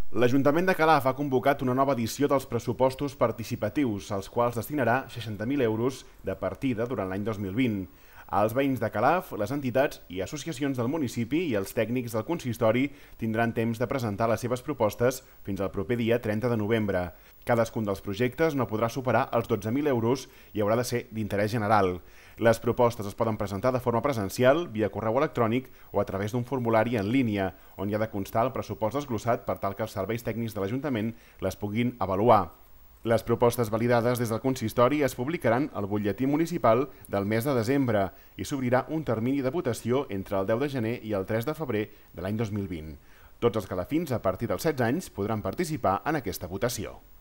L'Ajuntament de Calaf ha convocat una nova edició dels pressupostos participatius, als quals destinarà 60.000 euros de partida durant l'any 2020. Els veïns de Calaf, les entitats i associacions del municipi i els tècnics del consistori tindran temps de presentar les seves propostes fins al proper dia 30 de novembre. Cadascun dels projectes no podrà superar els 12.000 euros i haurà de ser d'interès general. Les propostes es poden presentar de forma presencial, via correu electrònic o a través d'un formulari en línia, on hi ha de constar el pressupost desglossat per tal que els serveis tècnics de l'Ajuntament les puguin avaluar. Les propostes validades des del consistori es publicaran al butlletí municipal del mes de desembre i s'obrirà un termini de votació entre el 10 de gener i el 3 de febrer de l'any 2020. Tots els calafins a partir dels 16 anys podran participar en aquesta votació.